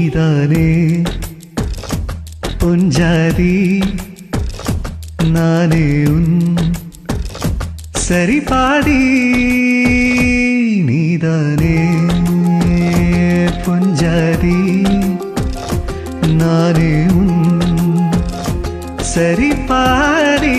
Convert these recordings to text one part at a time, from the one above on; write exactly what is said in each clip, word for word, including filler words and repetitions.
நீதானே பொஞ்சாதி நானே உன் சரி பாதி நீதானே பொஞ்சாதி நானே உன் சரி பாதி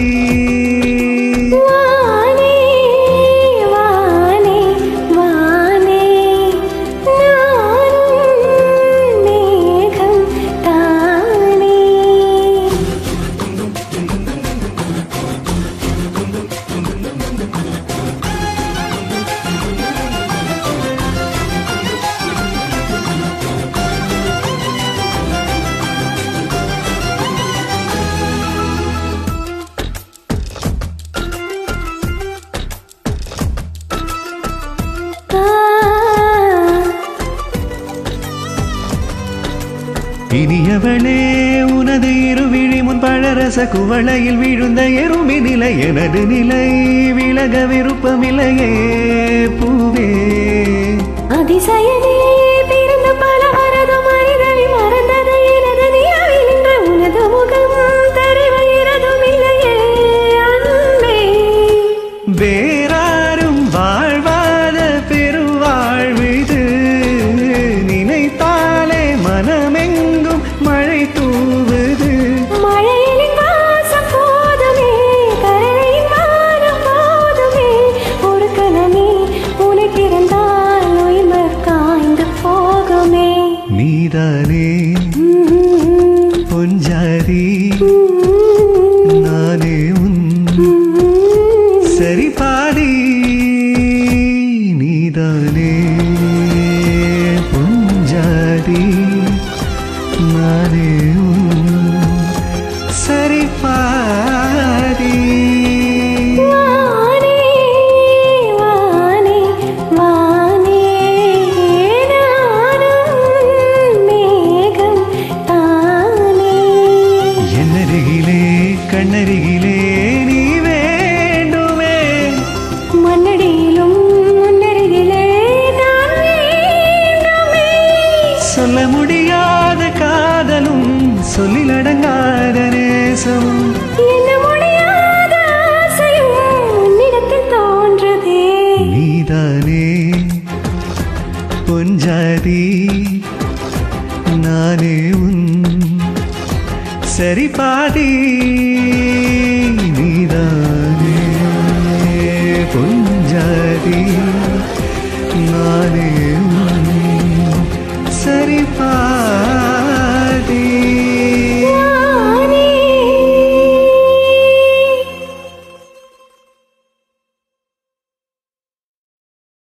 இனியவளே உனது இருவிழி முன் பழரச குவளையில் விழுந்த எருமி நிலை எனது நிலை விலக விருப்பமில்லையே பூவே அதிசயனே பிறந்த பல வரது மனிதனை மறந்தது எனது நிலவில் நின்ற உனது முகம் தருவதும் இல்லையே அன்பே வேறாரும் வாழ்வாத பெருவாழ்விது நினைத்தாலே மனமெங்கும் மழை தூவுது மழையின் வாசம் போதுமே கரையின் வானம் போதுமே ஒரு கணமே உனக்கிருந்தால் உயிர் காய்ந்து போகுமே நீதானே பொஞ்சாதி நானே உன் சரி பாதி நீதானே பொஞ்சாதி நானே உன் சரி பாதி வானே வானே வானே நானும் மேகம் தானே என்னருகிலே கண்ணருகிலே நீ வேண்டுமே மண்ணடியிலும் முன்னருகிலே நான் வேண்டுமே சொல்ல முடியாத காதலும் சொல்லிலடங்காத நேசமும் என்ன முடியாத ஆசையும் உன்னிடத்தில் தோன்றுதே நீதானே பொஞ்சாதி நானே உன் சரி பாதி நீதானே பொஞ்சாதி நானே உன் சரி பாதி